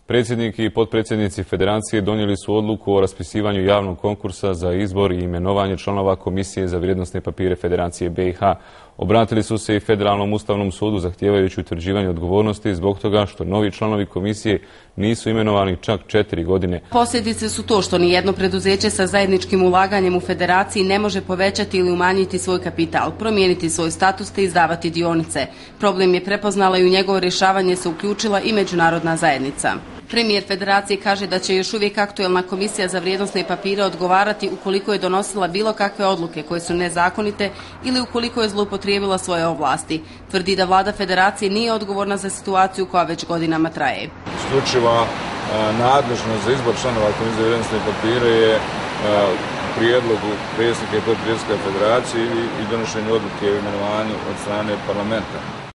Predsjednik i potpredsjednici Federacije donijeli su odluku o raspisivanju javnog konkursa za izbor i imenovanje članova Komisije za vrijednosne papire Federacije BiH. Obratili su se i Federalnom ustavnom sudu zahtijevajući utvrđivanje odgovornosti zbog toga što novi članovi komisije nisu imenovani čak 4 godine. Posljedice su to što nijedno preduzeće sa zajedničkim ulaganjem u Federaciji ne može povećati ili umanjiti svoj kapital, promijeniti svoj status te izdavati dionice. Problem je prepoznala i u njegovo rješavanje se uključila i međunarodna zajednica. Premijer Federacije kaže da će još uvijek aktuelna Komisija za vrijednosne papire odgovarati ukoliko je donosila bilo kakve odluke koje su nezakonite ili ukoliko je zloupotrijebila svoje ovlasti. Tvrdi da vlada Federacije nije odgovorna za situaciju koja već godinama traje. Isključiva nadležnost za izbor članova Komisije za vrijednosne papire je u prijedlogu predsjednika i potpredsjednika Federacije i donošenju odluke o imenovanju od strane parlamenta.